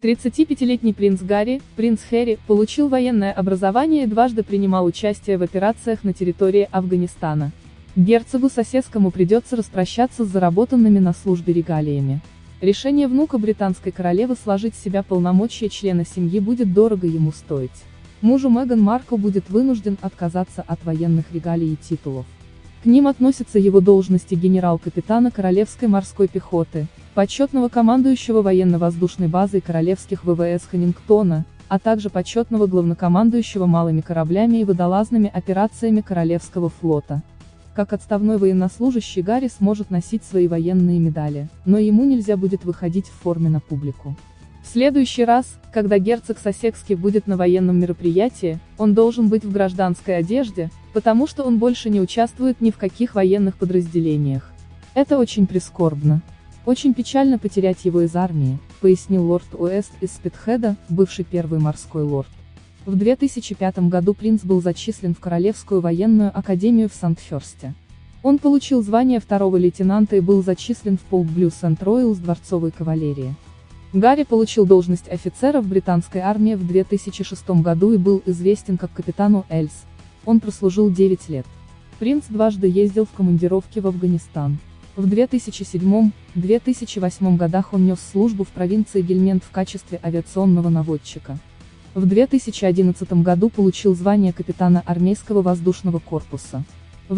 35-летний принц Гарри, принц Хэри, получил военное образование и дважды принимал участие в операциях на территории Афганистана. Герцогу Сассекскому придется распрощаться с заработанными на службе регалиями. Решение внука британской королевы сложить в себя полномочия члена семьи будет дорого ему стоить. Мужу Меган Маркл будет вынужден отказаться от военных регалий и титулов. К ним относятся его должности генерал-капитана Королевской морской пехоты, почетного командующего военно-воздушной базой королевских ВВС Ханнингтона, а также почетного главнокомандующего малыми кораблями и водолазными операциями Королевского флота. Как отставной военнослужащий Гарри сможет носить свои военные медали, но ему нельзя будет выходить в форме на публику. В следующий раз, когда герцог Сассекский будет на военном мероприятии, он должен быть в гражданской одежде, потому что он больше не участвует ни в каких военных подразделениях. Это очень прискорбно. Очень печально потерять его из армии, пояснил лорд Уэст из Спитхеда, бывший первый морской лорд. В 2005 году принц был зачислен в Королевскую военную академию в Сандхерсте. Он получил звание второго лейтенанта и был зачислен в полк Блю Сент-Ройл с дворцовой кавалерии. Гарри получил должность офицера в британской армии в 2006 году и был известен как капитану Эльс. Он прослужил 9 лет. Принц дважды ездил в командировки в Афганистан. В 2007-2008 годах он нес службу в провинции Гельмент в качестве авиационного наводчика. В 2011 году получил звание капитана армейского воздушного корпуса. В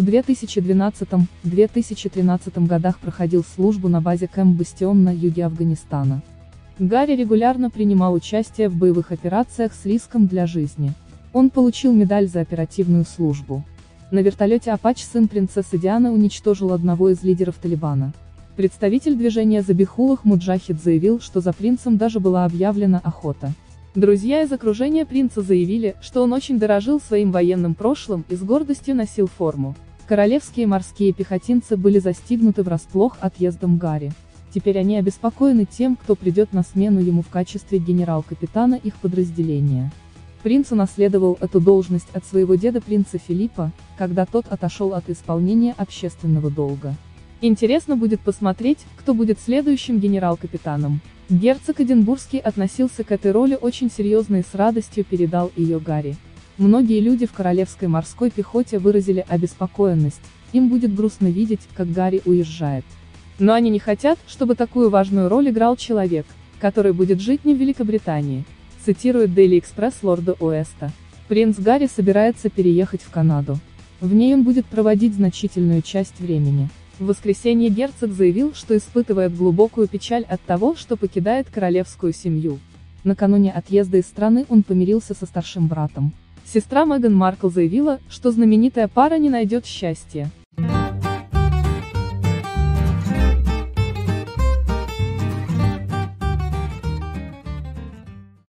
2012-2013 годах проходил службу на базе Кэмп Бастион на юге Афганистана. Гарри регулярно принимал участие в боевых операциях с риском для жизни. Он получил медаль за оперативную службу. На вертолете Апач сын принцессы Дианы уничтожил одного из лидеров Талибана. Представитель движения Забихуллах Муджахид заявил, что за принцем даже была объявлена охота. Друзья из окружения принца заявили, что он очень дорожил своим военным прошлым и с гордостью носил форму. Королевские морские пехотинцы были застигнуты врасплох отъездом Гарри. Теперь они обеспокоены тем, кто придет на смену ему в качестве генерал-капитана их подразделения. Принц унаследовал эту должность от своего деда принца Филиппа, когда тот отошел от исполнения общественного долга. Интересно будет посмотреть, кто будет следующим генерал-капитаном. Герцог Эдинбургский относился к этой роли очень серьезно и с радостью передал ее Гарри. Многие люди в Королевской морской пехоте выразили обеспокоенность, им будет грустно видеть, как Гарри уезжает. Но они не хотят, чтобы такую важную роль играл человек, который будет жить не в Великобритании, цитирует Daily Express лорда Уэста. Принц Гарри собирается переехать в Канаду. В ней он будет проводить значительную часть времени. В воскресенье герцог заявил, что испытывает глубокую печаль от того, что покидает королевскую семью. Накануне отъезда из страны он помирился со старшим братом. Сестра Меган Маркл заявила, что знаменитая пара не найдет счастья.